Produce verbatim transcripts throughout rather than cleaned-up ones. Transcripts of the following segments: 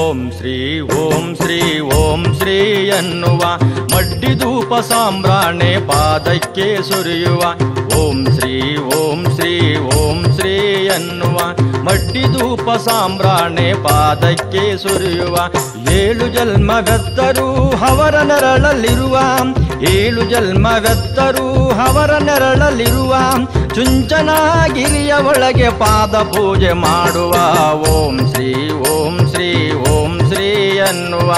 ಓಂ ಶ್ರೀ ಓಂ ಶ್ರೀ ಓಂ ಶ್ರೀ ಎನ್ನುವ ಮಡ್ಡಿಧೂಪ ಸಾಂಬ್ರಾಣೆ ಪಾದಕ್ಕೆ ಸುರಿಯುವ ಓಂ ಶ್ರೀ ಓಂ ಶ್ರೀ ಓಂ ಶ್ರೀ ಎನ್ನುವ ಮಡ್ಡಿಧೂಪ ಸಾಂಬ್ರಾಣೆ ಪಾದಕ್ಕೆ ಸುರಿಯುವ ಏಳು ಜನ್ಮವೆತ್ತರೂ ಅವರ ನೆರಳಲ್ಲಿರುವ ಏಳು ಜನ್ಮವೆತ್ತರೂ ಅವರ ನೆರಳಲ್ಲಿರುವ ಚುಂಚನಗಿರಿಯ ಒಳಗೆ ಪಾದ ಪೂಜೆ ಮಾಡುವ ಓಂ ಶ್ರೀ ಓಂ ಶ್ರೀ ಓಂ ಶ್ರೀ ಎನ್ನುವ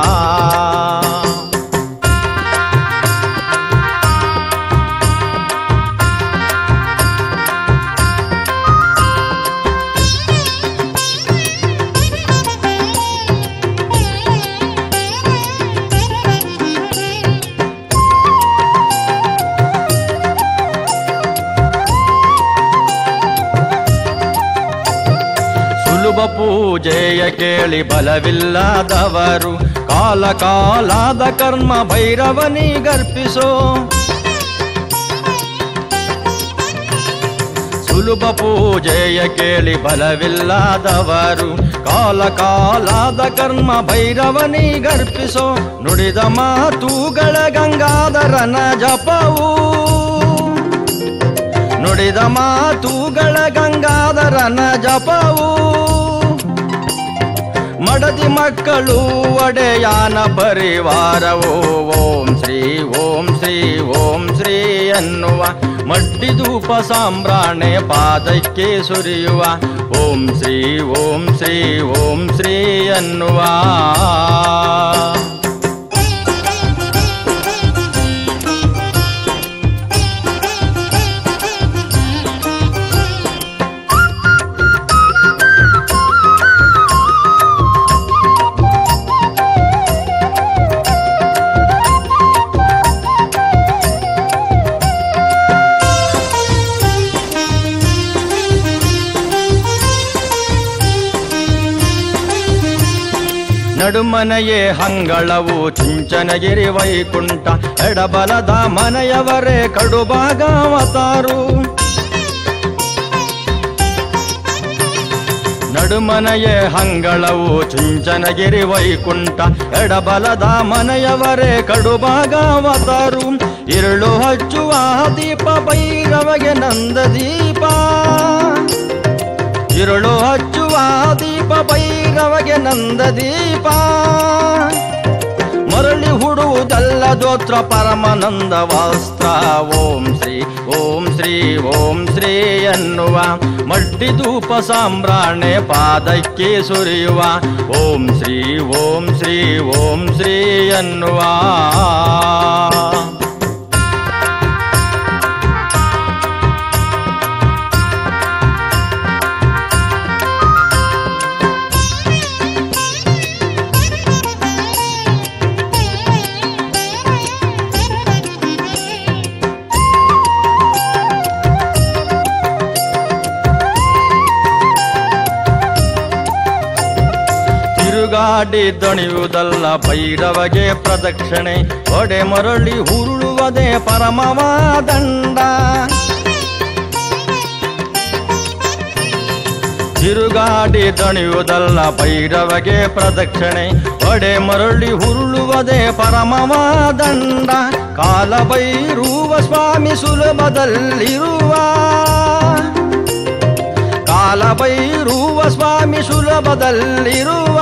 ಪೂಜೆಯ ಕೇಳಿ ಬಲವಿಲ್ಲದವರು ಕಾಲ ಕಾಲದ ಕರ್ಮ ಭೈರವನಿಗರ್ಪಿಸೋ ಸುಲಭ ಪೂಜೆಯ ಕೇಳಿ ಬಲವಿಲ್ಲದವರು ಕಾಲ ಕಾಲದ ಕರ್ಮ ಭೈರವನಿಗರ್ಪಿಸೋ ನುಡಿದ ಮಾತುಗಳ ಗಂಗಾಧರನ ಜಪವು ನುಡಿದ ಮಾತುಗಳ ಗಂಗಾಧರನ ಜಪವು ಮಡದಿ ಮಕ್ಕಳು ಒಡೆಯಾನ ಪರಿವಾರವೋ ಓಂ ಶ್ರೀ ಓಂ ಶ್ರೀ ಓಂ ಶ್ರೀ ಎನ್ನುವ ಮಡ್ಡಿಧೂಪ ಸಾಂಬ್ರಾಣೆ ಪಾದಕ್ಕೆ ಸುರಿಯುವ ಓಂ ಶ್ರೀ ಓಂ ಶ್ರೀ ಓಂ ಶ್ರೀ ಎನ್ನುವ ನಡುಮನೆಯೇ ಹಂಗಳವು ಚುಂಚನಗಿರಿ ವೈಕುಂಠ ಎಡಬಲದ ಮನೆಯವರೇ ಕಡುಭಾಗವತಾರು ನಡುಮನೆಯೇ ಹಂಗಳವು ಚುಂಚನಗಿರಿ ವೈಕುಂಠ ಎಡಬಲದ ಮನೆಯವರೇ ಕಡುಭಾಗವತಾರು ഇരുಳು ಹಚ್ಚುವ ದೀಪ ಭೈರವಗೆ ನಂದ ದೀಪ ഇരുಳು ಹಚ್ಚುವ ದೀಪ ಭೈರವಗೆ ನಂದ ದೀಪ ಮರಳಿ ಹುಡುವುದಲ್ಲ ದೋತ್ರ ಪರಮಾನಂದ ವಸ್ತ್ರ ಓಂ ಶ್ರೀ ಓಂ ಶ್ರೀ ಓಂ ಶ್ರೀ ಎನ್ನುವ ಮಡ್ಡಿಧೂಪ ಸಾಂಬ್ರಾಣೆ ಪಾದಕ್ಕೆ ಸುರಿಯುವ ಓಂ ಶ್ರೀ ಓಂ ಶ್ರೀ ಓಂ ಶ್ರೀ ಎನ್ನುವ ಗಾಡಿ ದಣಿಯುವುದಲ್ಲ ಭೈರವಗೆ ಪ್ರದಕ್ಷಿಣೆ ಒಡೆ ಮರಳಿ ಹುರುಳುವುದೇ ಪರಮವಾದಂಡ ತಿರುಗಾಡಿ ದಣಿಯುವುದಲ್ಲ ಭೈರವಗೆ ಪ್ರದಕ್ಷಿಣೆ ಒಡೆ ಮರಳಿ ಹುರುಳುವುದೇ ಪರಮವಾದಂಡ ಕಾಲ ಭೈರುವ ಸ್ವಾಮಿ ಸುಲಭದಲ್ಲಿರುವ ಕಾಲ ಭೈರುವ ಸ್ವಾಮಿ ಸುಲಭದಲ್ಲಿರುವ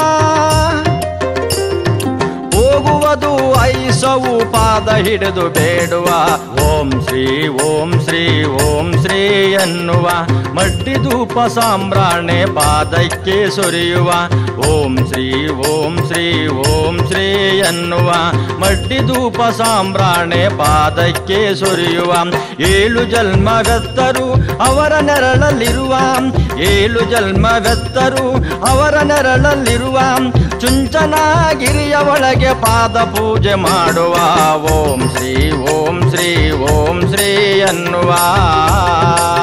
ಹೋಗುವುದು ಐಸವು ಪಾದ ಹಿಡಿದು ಬೇಡುವ ಓಂ ಶ್ರೀ ಓಂ ಶ್ರೀ ಓಂ ಶ್ರೀ ಎನ್ನುವ ಮಡ್ಡಿಧೂಪ ಸಾಂಬ್ರಾಣೆ ಪಾದಕ್ಕೆ ಸುರಿಯುವ ಓಂ ಶ್ರೀ ಓಂ ಶ್ರೀ ಓಂ ಶ್ರೀ ಎನ್ನುವ ಮಡ್ಡಿಧೂಪ ಸಾಂಬ್ರಾಣೆ ಪಾದಕ್ಕೆ ಸುರಿಯುವ ಏಳು ಜನ್ಮವೆತ್ತರು ಅವರ ನೆರಳಲ್ಲಿರುವ ಏಳು ಜನ್ಮವೆತ್ತರು ಅವರ ನೆರಳಲ್ಲಿರುವ ಚುಂಚನಗಿರಿಯ ಒಳಗೆ ಪಾದ ಪೂಜೆ ಮಾಡುವ ಓಂ ಶ್ರೀ ಓಂ ಶ್ರೀ ಓಂ ಶ್ರೀ ಎನ್ನುವ